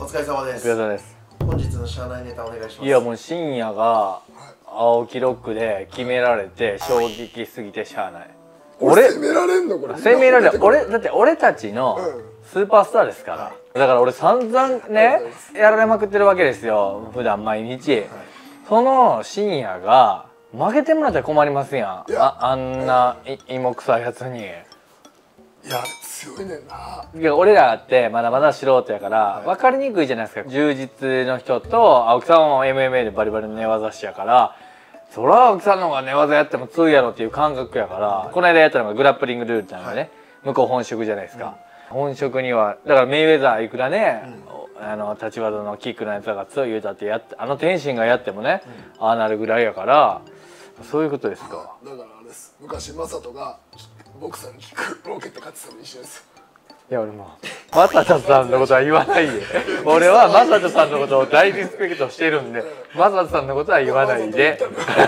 疲れ様です。 お疲れ様です。 本日の社内ネタお願いします。 いやもう深夜が青木ロックで決められて衝撃すぎてしゃあない。 俺責められんのこれ。 責められる。だって俺たちのスーパースターですから。だから俺散々ねやられまくってるわけですよ。普段毎日。その深夜が負けてもらったら困りますやん。あんな芋臭いやつに。 いや強いねんな。 いや俺らってまだまだ素人やから分かりにくいじゃないですか。充実の人と青木さんは MMA でバリバリの寝技師やから、そら青木さんの方が寝技やっても強いやろっていう感覚やから、この間やったのがグラップリングルールなんでね、向こう本職じゃないですか。本職にはだからメイウェザーいくらね、立ち技のキックのやつが強い言うたって天心がやってもね、ああなるぐらいやから、そういうことですか。 だからあれです。昔正人がボクサーにキックロケット勝ってたの一緒です。 いや俺も正人さんのことは言わないで。俺は正人さんのことを大リスペクトしてるんで、正人さんのことは言わないで。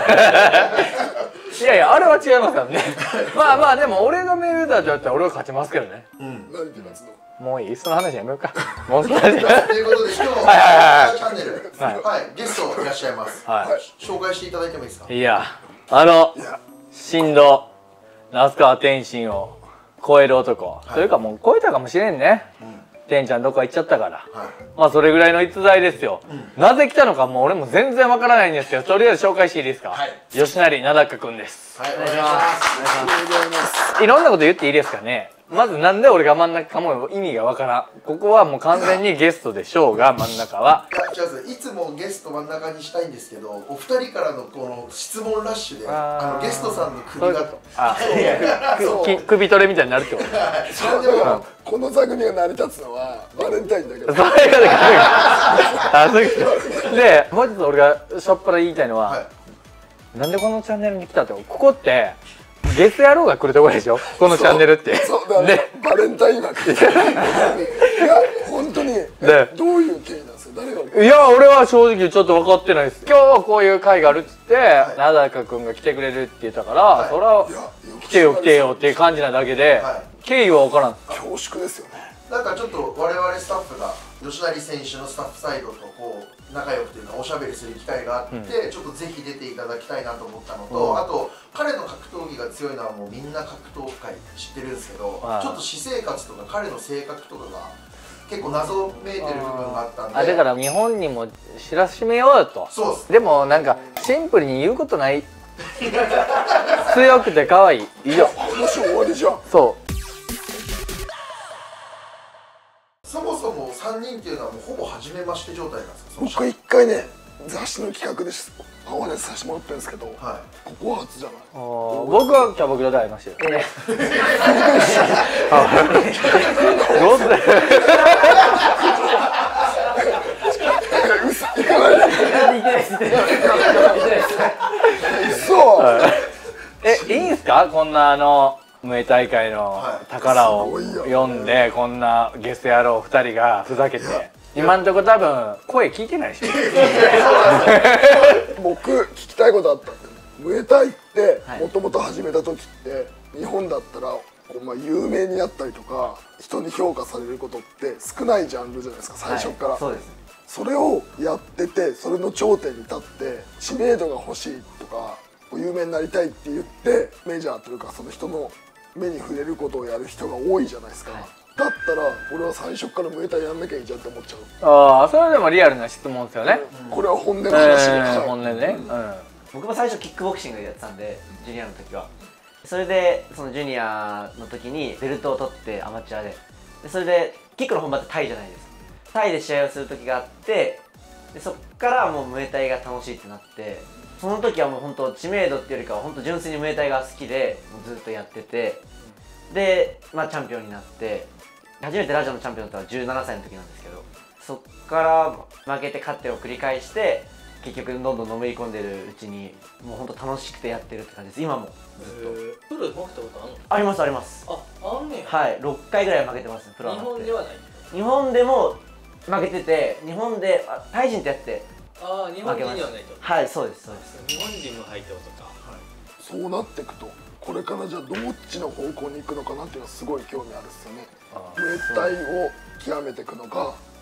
いやいやあれは違いますからね。まあまあでも俺がメイウェザーとやったら俺は勝ちますけどね。 何で勝つの？ もういい、その話やめようか。もうその話。 ということで今日チャンネルゲストいらっしゃいます。紹介していただいてもいいですか？ いや神童那須川天心を超える男、というかもう超えたかもしれんね。天ちゃんどっか行っちゃったから、まあそれぐらいの逸材ですよ。なぜ来たのかもう俺も全然わからないんですけど、とりあえず紹介していいですか？吉成名高くんです。 はい、お願いします。 いろんなこと言っていいですかね。まずなんで俺が真ん中かも意味がわからん。ここはもう完全にゲストでしょうが、真ん中は。 いつもゲスト真ん中にしたいんですけど、お二人からのこの質問ラッシュでゲストさんの首が首取れみたいになるってこと。 この座組が成り立つのはバレンタインだけど。 でもう一つ俺がしょっぱら言いたいのは、なんでこのチャンネルに来たって、ここってゲス野郎が来るところでしょ、このチャンネルって。 そうだね、バレンタイン枠。いや本当にどういう経緯なんですか？誰が？ いや俺は正直ちょっと分かってないです。今日はこういう会があるっつって名高くんが来てくれるって言ったから、それは来てよ来てよっていう感じなだけで、経緯は分からん。 恐縮ですよね。 なんかちょっと我々スタッフが吉成選手のスタッフサイドとこう仲良くというかおしゃべりする機会があって、ちょっとぜひ出ていただきたいなと思ったのと、あと彼の格闘技が強いのはもうみんな格闘界知ってるんですけど、ちょっと私生活とか彼の性格とかが結構謎めいてる部分があったんで、 だから日本にも知らしめようよと。 そうです。 でもなんかシンプルに言うことない。強くて可愛い以上。 話終わりじゃん。 そう。 そもそも3人っていうのはもうほぼ初めまして状態なんですか？ 僕一回ね雑誌の企画でお話しさせてもらってるんですけど、ここは初じゃない。 僕はキャバクラで会いましたよ。いいんすか？こんなムエタイ界の宝を読んで、こんなゲス野郎2人がふざけて。今んとこ多分声聞いてないし。 僕聞きたいことあったんで、ムエタイってもともと始めた時って日本だったら有名になったりとか人に評価されることって少ないジャンルじゃないですか、最初から。そうです。それをやってて、それの頂点に立って知名度が欲しいとか有名になりたいって言ってメジャーというかその人の目に触れることをやる人が多いじゃないですか。だったら俺は最初からムエタイやんなきゃいいじゃんって思っちゃう。 ああ、それでもリアルな質問ですよね。 これは本音の話で。 本音ね。 僕も最初キックボクシングやってたんで、ジュニアの時は。それでそのジュニアの時にベルトを取ってアマチュアで、それでキックの本場ってタイじゃないですか。タイで試合をする時があって、でそっからもうムエタイが楽しいってなって、その時はもう本当知名度っていうよりかは本当純粋にムエタイが好きでもうずっとやってて、でチャンピオンになって、初めてラジオのチャンピオンだったのは17歳の時なんですけど、そっから負けて勝ってを繰り返して結局どんどんのめり込んでるうちにもう本当楽しくてやってるって感じです。今もずっプロで負けたことあるの？ とありますあります。 あんねん。 はい、6回ぐらい負けてますね、プロ日本ではない。 日本でも負けてて、日本でタイ人ってやって日本人にはないと。 はい、そうですそうです。 日本人も入ってことか。 そうなっていくとこれからじゃあどっちの方向に行くのかなっていうのはすごい興味あるっすよね。ムエタイを極めていくのか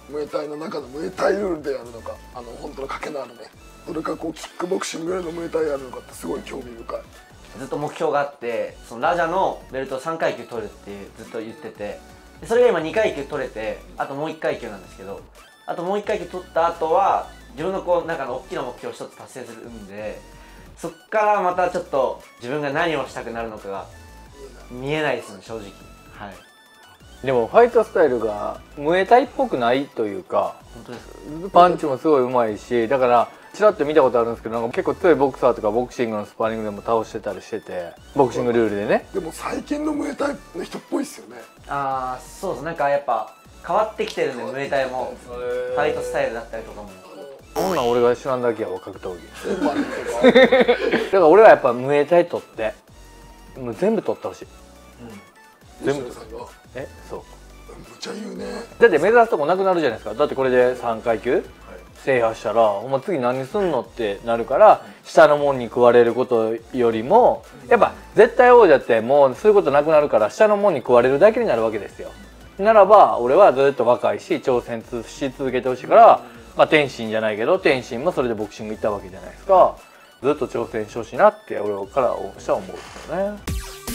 ムエタイの中のムエタイルールでやるのか、本当の賭けのあるね、それかこうキックボクシングよりのムエタイやるのかってすごい興味深い。 ずっと目標があって、そのラジャのベルトを3階級取るってずっと言ってて、でそれが今2階級取れて、あともう1階級なんですけど、あともう1階級取った後は自分のこう中の大きな目標を1つ達成するんで、そっからまたちょっと自分が何をしたくなるのかが見えないですね、正直。はい。 でもファイトスタイルがムエタイっぽくないというか、 本当ですか？ パンチもすごい上手いし、だからちらっと見たことあるんですけど、なんか結構強いボクサーとかボクシングのスパーリングでも倒してたりしてて、ボクシングルールでね。 でも最近のムエタイの人っぽいっすよね。 ああ、そうです。なんかやっぱ変わってきてるんで、ムエタイもファイトスタイルだったりとかも。 そんなん俺が知らんだけやわ、格闘技。 エンマリとかだから俺はやっぱムエタイ取ってもう全部取ってほしい。 全部さんがそうむちゃ言うね。 だって目指すとこなくなるじゃないですか。だってこれで3階級制覇したら、お前次何すんのってなるから、下のもんに食われることよりもやっぱ絶対王者ってもうそういうことなくなるから、下のもんに食われるだけになるわけですよ。ならば俺はずっと若いし挑戦し続けてほしいから、まあ天心じゃないけど、天心もそれでボクシング行ったわけじゃないですか。ずっと挑戦してほしいなって俺からしたら思うんですよね。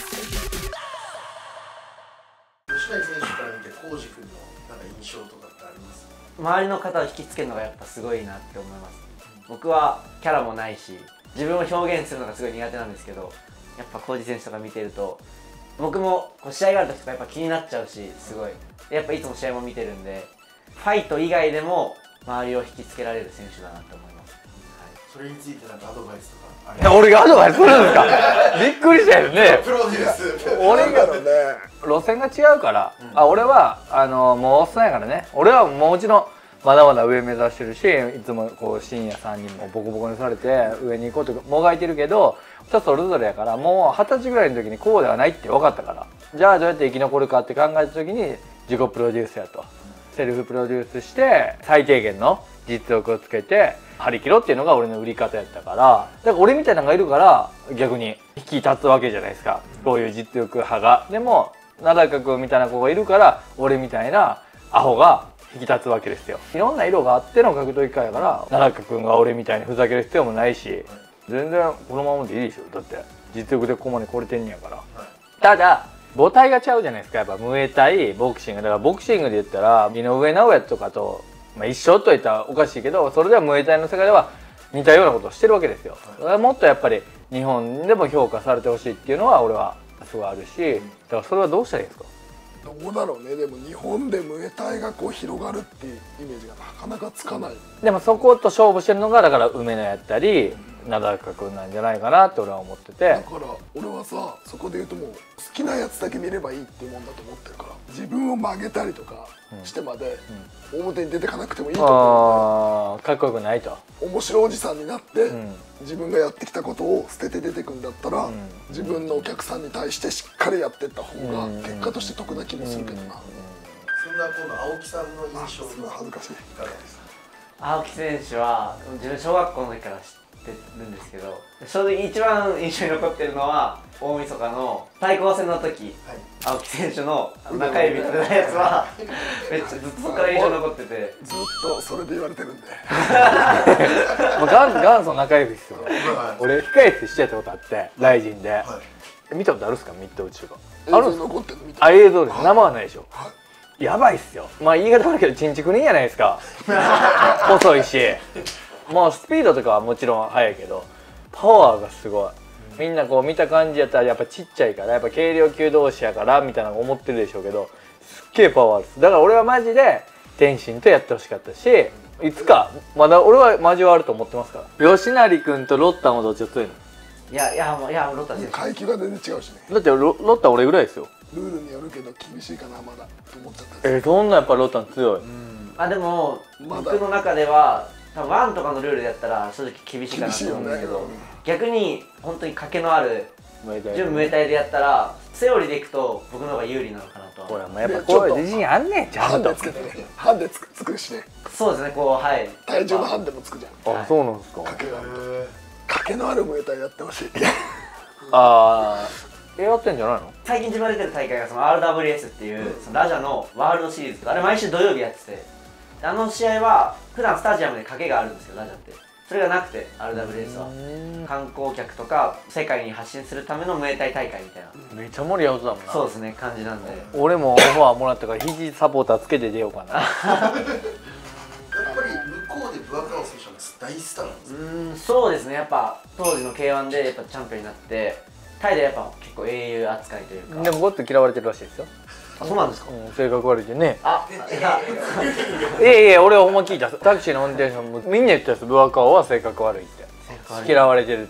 吉成選手から見て浩司君のなんか印象とかってあります？ 周りの方を引きつけるのがやっぱすごいなって思います。僕はキャラもないし、自分を表現するのがすごい苦手なんですけど、やっぱ浩司選手とか見てると、僕もこう試合がある時とかやっぱ気になっちゃうし、すごいやっぱいつも試合も見てるんで、ファイト以外でも周りを引きつけられる選手だなって思います。 それについてなんかアドバイスとかあいや俺がアドバイスするんですか？びっくりしたよね。 プロデュース俺がね路線が違うから、俺はもうおっさんやからね。俺はもちろんまだまだ上目指してるし、いつもこう深夜3人もボコボコにされて上に行こうともがいてるけど、人それぞれやから、もう20歳ぐらいの時にこうではないって分かったから、じゃあどうやって生き残るかって考えた時に自己プロデュースやと、セルフプロデュースして最低限の実力をつけて張り切ろうっていうのが俺の売り方やったから、だから俺みたいなのがいるから逆に引き立つわけじゃないですか、こういう実力派が。でも名高君みたいな子がいるから俺みたいなアホが引き立つわけですよ。いろんな色があっての格闘技界やから、名高君が俺みたいにふざける必要もないし、全然このままでいいでしょ。だって実力でここまで来れてんねやから。ただ母体がちゃうじゃないですか、やっぱムエタイボクシングだから。ボクシングで言ったら井上尚弥とかと、一緒と言ったらおかしいけど、それではムエタイの世界では似たようなことをしてるわけですよ。もっとやっぱり日本でも評価されてほしいっていうのは俺はすごいあるし、だからそれはどうしたらいいですか？ どうだろうね。でも日本でムエタイがこう広がるっていうイメージがなかなかつかない。 でもそこと勝負してるのがだから梅野やったり名高君なんじゃないかなって俺は思ってて。 だから俺はさ、そこで言うともう好きなやつだけ見ればいいっていうもんだと思ってるから、自分を曲げたりとかしてまで表に出てかなくてもいいと思う。 かっこよくないと。 面白いおじさんになって、自分がやってきたことを捨てて出てくんだったら、自分のお客さんに対してしっかりやってった方が結果として得な気もするけどな。 そんな今度青木さんの印象すごい恥ずかしい。 いかがですか？ 青木選手は自分小学校の時から知ってるんですけど、正直一番印象に残ってるのは大晦日の対抗戦の時、青木選手の中指取れないやつはめっちゃずっとそこから印象に残ってて、 ずっとそれで言われてるんでもう元祖中指っすよ。俺控え室してたことあってライジンで、見たことあるっすか？ミッド打ちとか映像残ってるの見た。 映像です。生はないでしょ。やばいっすよ。まあ言い方悪いけどチンチクリンやないですか。細いし、もうスピードとかはもちろん速いけどパワーがすごい。みんなこう見た感じやったらやっぱちっちゃいから、やっぱ軽量級同士やからみたいなの思ってるでしょうけど、すっげえパワーです。だから俺はマジで天心とやってほしかったし、いつかまだ俺は交わると思ってますから。吉成君とロッタもどっちが強いの？ いやロッタ選手階級が全然違うしね。 だってロッタ俺ぐらいですよ。 ルールによるけど厳しいかなまだと思っちゃったり。 そんなやっぱロッタ強い。 でもまだ僕の中では多分ワンとかのルールでやったら正直厳しいかなと思うんですけど、逆に本当に賭けのある純ムエタイでやったらセオリーでいくと僕の方が有利なのかなとは。 ほらもうやっぱこういう自信あんねん、ちゃんと。 ハンデつけてね。ハンデつくしね。 そうですね、こうはい体重のハンデもつくじゃん。 あ、そうなんですか。 賭けがあると。賭けのあるムエタイやってほしい。 ああ、やってんじゃないの？ 最近自分が出てる大会がその RWS っていうそのラジャのワールドシリーズとか、あれ毎週土曜日やってて、 あの試合は普段スタジアムで賭けがあるんですよ、ラジャって。それがなくて RWS は観光客とか世界に発信するためのムエタイ大会みたいな、 めっちゃ盛り上がってたもんな。 そうですね、感じなんで。 俺もオファーもらったから肘サポーターつけて出ようかな。 やっぱり向こうでブアカオ選手は大スターなんですか？ そうですね、やっぱ当時の K1 でやっぱチャンピオンになって、タイでやっぱ結構英雄扱いというか。 でもゴッツ嫌われてるらしいですよ。 あ、そうなんですか。 性格悪いでね。 あ、 いやいや、俺はほんま聞いた。タクシーの運転手もみんな言ったやつ、ブアカオは性格悪いって嫌われてるって。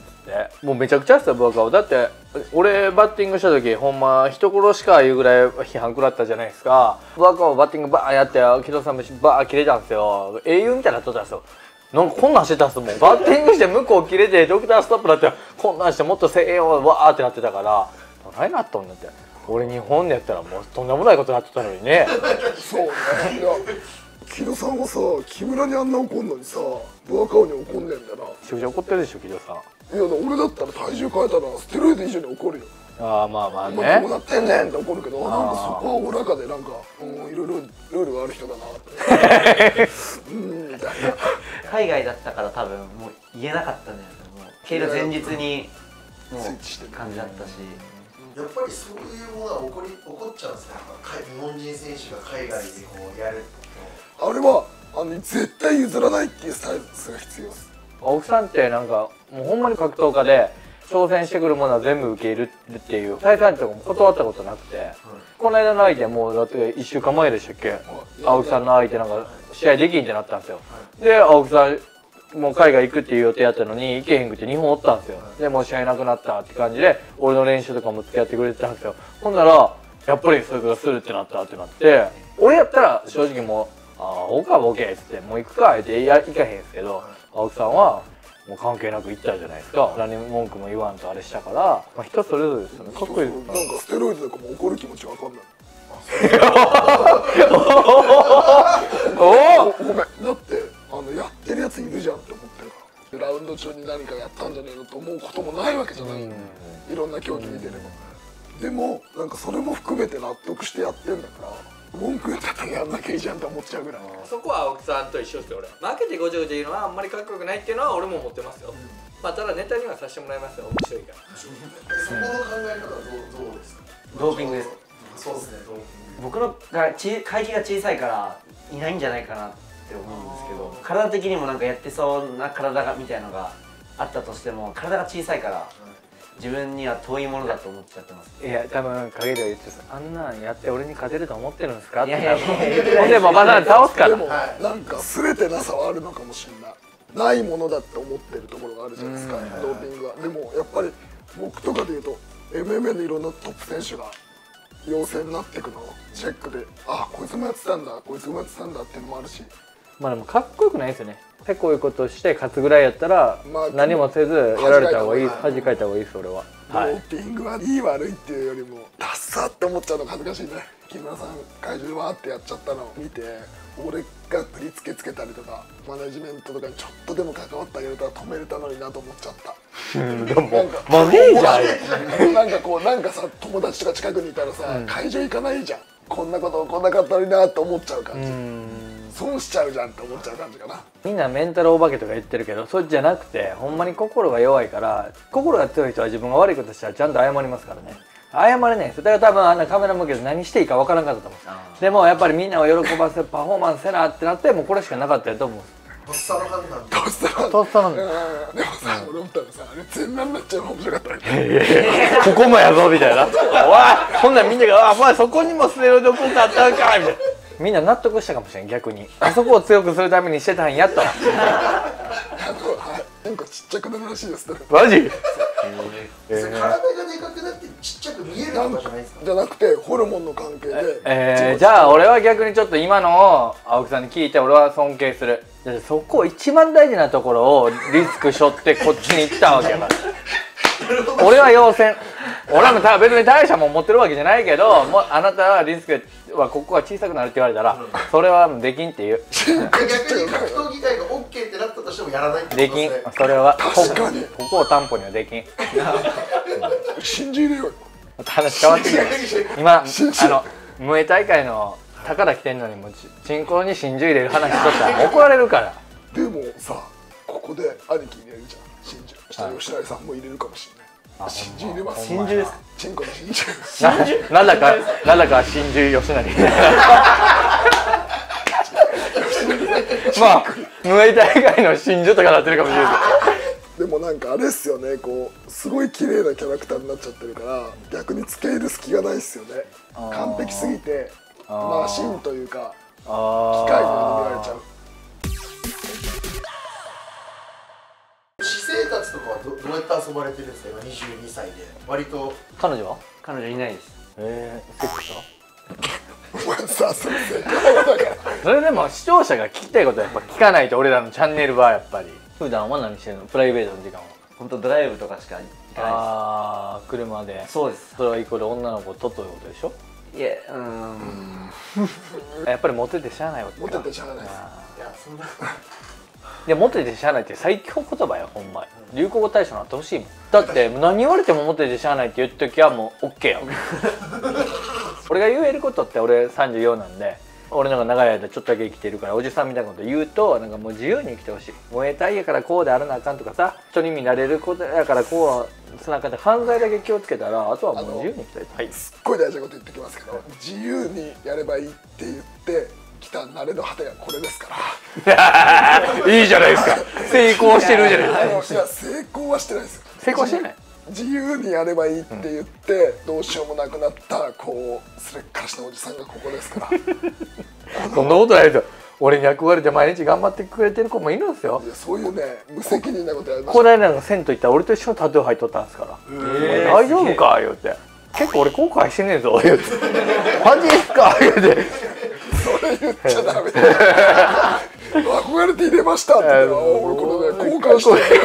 もうめちゃくちゃですよ、ブアカオ。だって俺バッティングした時ほんま一殺しかいうぐらい批判食らったじゃないですか。ブアカオバッティングバーやって木戸さんもバー切れたんですよ。英雄みたいになっとったんですよ。なんかこんなんしてたんですもん。バッティングして向こう切れてドクターストップだってこんなんしてもっとせえよわーってなってたから、何なっとんねんって。俺日本でやったらもうとんでもないことになってたのにね。 そうね。いや木戸さんはさ、木村にあんな怒んのにさ、ブアカオに怒んねんだな。 めちゃくちゃ怒ってるでしょ、木戸さん。 いや俺だったら体重変えたらステロイド以上に怒るよ。 ああ、まあまあお前どうね。 なってんねんって怒るけど、なんかそこはおおらかでなんかいろいろルールがある人だなってみたいな。 海外だったから多分もう言えなかったんじゃないですか。もう蹴る前日にもスイッチしてう感じだったし。 やっぱりそういうものは起こっちゃうんですね。日本人選手が海外でこうやると。 あれは絶対譲らないっていうスタイルが必要です。 奥さんってなんかもうほんまに格闘家で挑戦してくるものは全部受け入れるっていう対戦とかも断ったことなくて、この間の相手もうだって1週間前でしたっけ、青木さんの相手なんか試合できんってなったんですよ。で青木さんもう海外行くっていう予定やったのに行けへんくて日本おったんですよ。でもう試合なくなったって感じで俺の練習とかも付き合ってくれてたんですよ。ほんならやっぱりそれがするってなったってなって、俺やったら正直もう「ああほうかボケ」っつって「もう行くか」って行かへんですけど、青木さんはもう関係なく行ったじゃないですか。何も文句も言わんとあれしたから、まあ、人それぞれですよね。かっこいいですなんかステロイドとかも怒る気持ちわかんない。ごめん、だってやってるやついるじゃんって思ってるから。ラウンド中に何かやったんじゃねえのと思うこともないわけじゃない。いろんな競技見てれば。でもなんかそれも含めて納得してやってんだから、文句言ってたらやんなきゃいいじゃんって思っちゃうぐらい。 そこは青木さんと一緒ですよ。俺負けてごちゃごちゃ言うのはあんまりかっこよくないっていうのは俺も思ってますよ。まあただネタにはさせてもらいますよ、面白いから。 そこの考え方はどうですか？ ドーピングです。 そうですね、ドーピング。 僕の階級が小さいからいないんじゃないかなって思うんですけど、体的にもなんかやってそうな体がみたいのがあったとしても、体が小さいから自分には遠いものだと思っちゃってます。 いや多分陰では言ってた、あんなんやって俺に勝てると思ってるんですかって。 いやいやいやほんでもまだ倒すからでもなんかすれてなさはあるのかもしれない。ないものだって思ってるところがあるじゃないですか、ドーピングは。でもやっぱり僕とかでいうと MMA のいろんなトップ選手が陽性になっていくのをチェックで、あこいつもやってたんだこいつもやってたんだっていうのもあるし、 まあでもかっこよくないですよね。せこいことして勝つぐらいやったら、 まあ何もせずやられた方がいい、恥かいた方がいいです俺は。 ドーピングはいい悪いっていうよりもダッサって思っちゃうのが恥ずかしいね。木村さん会場でわーってやっちゃったのを見て、俺が振り付けつけたりとかマネジメントとかにちょっとでも関わってあげれたら止めれたのになと思っちゃった。 でもマネージャーなんかこうなんかさ、友達とか近くにいたらさ、会場行かないじゃん。こんなこと起こんなかったのになって思っちゃう感じ。損しちゃうじゃんって思っちゃう感じかな。 みんなメンタルお化けとか言ってるけど、それじゃなくてほんまに心が弱いから、心が強い人は自分が悪いことしたらちゃんと謝りますからね。謝れないんですよ。だから多分あんなカメラ向けて何していいかわからんかったと思うんです。でもやっぱりみんなを喜ばせるパフォーマンスせなってなって、もうこれしかなかったと思うんです。 とっさの判断で。 とっさとっさなんだ。 でもさ、俺思ったらさ、あれ全裸になっちゃうの面白かったね。 ここもやぞみたいな。おい、ほんならみんなが「あ、お前そこにもステロイド効果あったんかい」みたいな。みんな納得したかもしれん、逆に。あそこを強くするためにしてたんやと。 なんかちっちゃくなるらしいですね。 マジ？ それ体がでかくなってちっちゃく見えるとかじゃないですか？ じゃなくてホルモンの関係で。 じゃあ俺は逆にちょっと今の青木さんに聞いて俺は尊敬する。だってそこ一番大事なところをリスク背負ってこっちに行ったわけやから。俺は要戦。俺も別に大したもん持ってるわけじゃないけど、もうあなたはリスクはここが小さくなるって言われたら、それはできんっていう。 逆に格闘技界が OK ってなったとしてもやらないってことできん。それは確かにここを担保にはできん。 信じ入れようよ。 話変わってきた。今ムエ大会の宝来てんのにもうチンコに真珠入れる話しとったら怒られるから。 でもさ、ここで兄貴入れるじゃん、真珠。したら吉成さんも入れるかもしれない。真珠入れます。 真珠ですか？ チンコの真珠。 なんだか真珠吉成まあムエタイ以外の真珠とかなってるかもしれないでもなんかあれっすよね、こうすごい綺麗なキャラクターになっちゃってるから逆に付け入る隙がないっすよね。完璧すぎてマシンというか機械のように見られちゃう。 私生活とかはどうやって遊ばれてるんですか？今22歳で割と。 彼女は？ 彼女いないです。 セックスは？ お前さ、それそれでも視聴者が聞きたいことはやっぱ聞かないと、俺らのチャンネルはやっぱり。普段は何してるの？プライベートの時間は？ 本当ドライブとかしか行かないです。 ああ、車で。 そうです。 それはイコール女の子とということでしょ？ いえ、 やっぱりモテてしゃあないわけか。 モテてしゃあないです。 いやそんな。 いや、モテてしゃあないって最強言葉よ、ほんまに。流行語大賞になってほしいもん。だって何言われてもモテてしゃあないって言うときはもう OK やん俺が言えることって、俺34なんで、俺の方が長い間ちょっとだけ生きてるから、おじさんみたいなこと言うと、なんかもう自由に生きてほしい。燃えたいやからこうであらなあかんとかさ、人に見られることやからこうつながって、犯罪だけ気をつけたらあとはもう自由に生きたい。はい、 すっごい大事なこと言ってきますけど、自由にやればいいって言ってきた慣れの果てがこれですからいいじゃないですか。成功してるじゃないですか。 いや成功はしてないですよ。 成功してない。 自由にやればいいって言って、どうしようもなくなったこうすれっからしたおじさんがここですからそんなことないですよ。俺に憧れて毎日頑張ってくれてる子もいるんですよ。 いや、そういうね無責任なことやりましこないだの銭湯行ったら俺と一緒にタトゥー入っとったんですから「大丈夫か?」言うて「結構俺後悔してねえぞ」言うて「マジっすか?」言うてた。それ言っちゃダメ憧れて入れましたって言ったら俺これね後悔してる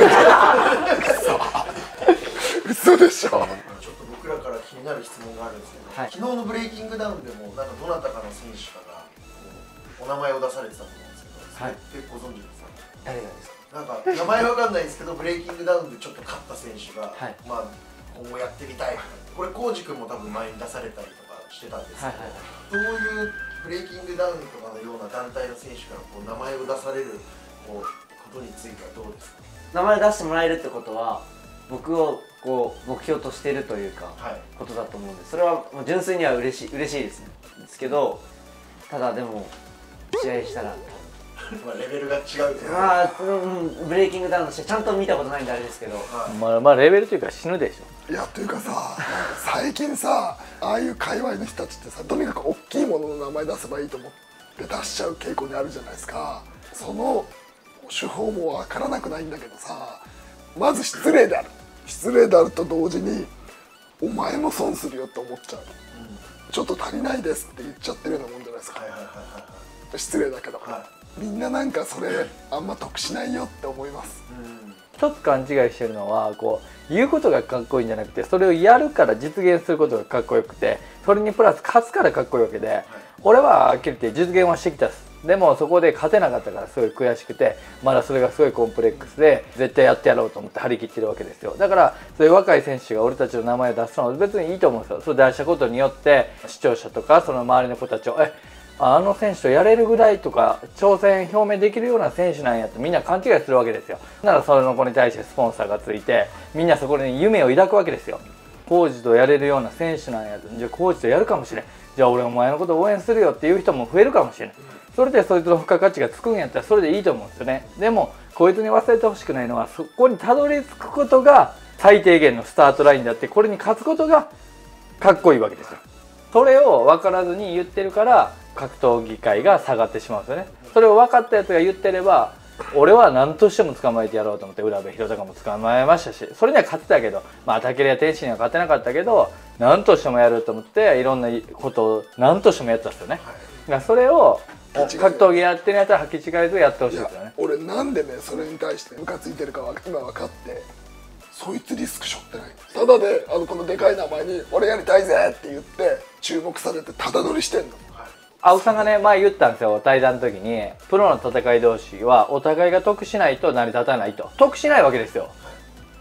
嘘でしょ。 ちょっと僕らから気になる質問があるんですけど、 はい、 昨日のブレイキングダウンでもなんかどなたかの選手からお名前を出されてたと思うんですけど、 はい、 結構ご存知ですか？ 誰がですか？ なんか名前わかんないんですけど、ブレイキングダウンでちょっと勝った選手が、 はい、 まあ今後やってみたいとか、これコウジ君も多分前に出されたりとかしてたんですけど、どういうブレイキングダウンとかのような団体の選手からこう名前を出されることについてはどうですか？ 名前出してもらえるってことは僕をこう目標としているというか、 はい、 ことだと思うんです。それはもう純粋には嬉しいですね。ですけど、ただでも試合したらまあレベルが違うというか、ブレイキングダウンの試合ちゃんと見たことないんであれですけど、 まあレベルというか死ぬでしょ。 いやというかさ、最近さああいう界隈の人たちってさ、とにかく大きいものの名前出せばいいと思って出しちゃう傾向にあるじゃないですか。その手法も分からなくないんだけどさ、まず失礼であると同時にお前も損するよって思っちゃう、ちょっと足りないですって言っちゃってるようなもんじゃないですか。失礼だけど、みんななんかそれあんま得しないよって思います。 一つ勘違いしてるのは、こう言うことがかっこいいんじゃなくて、それをやるから実現することがかっこよくて、それにプラス勝つからかっこいいわけで、俺ははっきり言って実現はしてきたっす。でもそこで勝てなかったからすごい悔しくて、まだそれがすごいコンプレックスで絶対やってやろうと思って張り切ってるわけですよ。だからそういう若い選手が俺たちの名前を出すのは別にいいと思うんですよ。それ出したことによって視聴者とかその周りの子たちをあの選手とやれるぐらいとか挑戦表明できるような選手なんやってみんな勘違いするわけですよ。ならその子に対してスポンサーがついて、みんなそこに夢を抱くわけですよ。コウジとやれるような選手なんやと、じゃあコウジとやるかもしれん、じゃあ俺お前のこと応援するよっていう人も増えるかもしれない。それでそいつの付加価値がつくんやったらそれでいいと思うんですよね。でもこいつに忘れてほしくないのは、そこにたどり着くことが最低限のスタートラインであって、これに勝つことがかっこいいわけですよ。それを分からずに言ってるから格闘技界が下がってしまうんですよね。それを分かったやつが言ってれば、俺は何としても捕まえてやろうと思って浦部弘隆も捕まえましたし、それには勝てたけど、まあ武尊や天心には勝てなかったけど、何としてもやると思っていろんなことを何としてもやったんですよね。それを格闘技やってるやつは履き違えずやってほしいですよね。 俺なんでねそれに対してムカついてるかは今分かって、そいつリスク背負ってない。ただでこのでかい名前に俺やりたいぜって言って注目されてただ乗りしてんの。 青木さんがね前言ったんですよ、対談の時に、プロの戦い同士はお互いが得しないと成り立たないと。得しないわけですよ。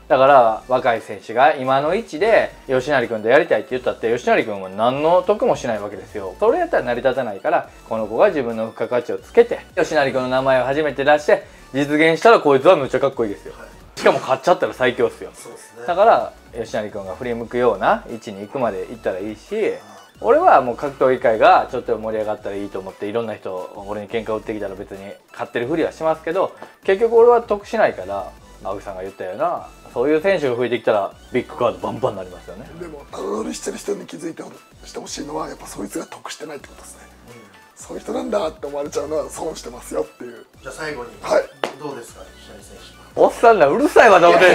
だから若い選手が今の位置で吉成君とやりたいって言ったって吉成君は何の得もしないわけですよ。それやったら成り立たないから、この子が自分の付加価値をつけて吉成君の名前を初めて出して実現したら、こいつはむっちゃかっこいいですよ。しかも勝っちゃったら最強っすよ。 そうですね。 だから吉成君が振り向くような位置に行くまで行ったらいいし、俺はもう格闘技界がちょっと盛り上がったらいいと思って、いろんな人俺に喧嘩売ってきたら別に勝ってるふりはしますけど、結局俺は得しないから、青木さんが言ったようなそういう選手が増えてきたらビッグカードバンバンになりますよね。 でもタダ取りしてる人に気づいてしてほしいのは、やっぱそいつが得してないってことですね。そういう人なんだって思われちゃうのは損してますよっていう。 じゃあ最後に、 はい、 どうですか吉成選手。 おっさんらうるさいわと思ってる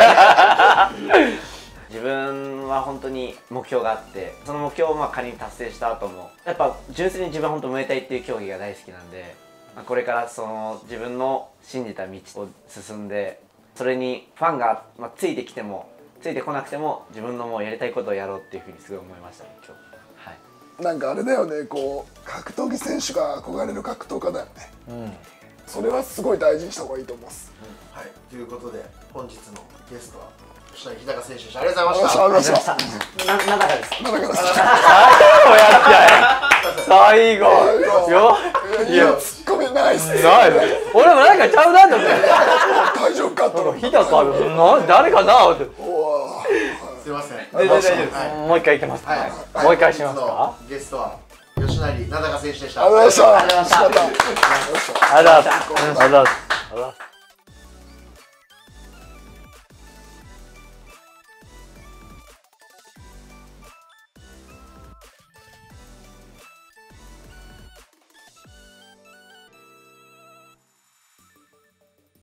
自分は本当に目標があって、その目標を仮に達成した後もやっぱ純粋に自分は本当ムエタイっていう競技が大好きなんで、これからその自分の信じた道を進んで、それにファンが、ついてきてもついてこなくても自分のもうやりたいことをやろうっていうふうにすごい思いましたね今日。はい、 なんかあれだよね、こう格闘技選手が憧れる格闘家だよね。それはすごい大事にした方がいいと思います。 はい、ということで本日のゲストは吉成日高選手でした。ありがとうございました。 ありがとうございました。 なんだかです。 なんだか最後よ。 いやツッコミないっす。 ない俺もなんかちゃうなと思って大丈夫かと。 日高誰かなって。 すいません。 大丈夫です。もう一回いけますか。もう一回しますか。 ゲストは吉成名高選手でした。 ありがとうございました。 ありがとうございました。 ありがとうございます。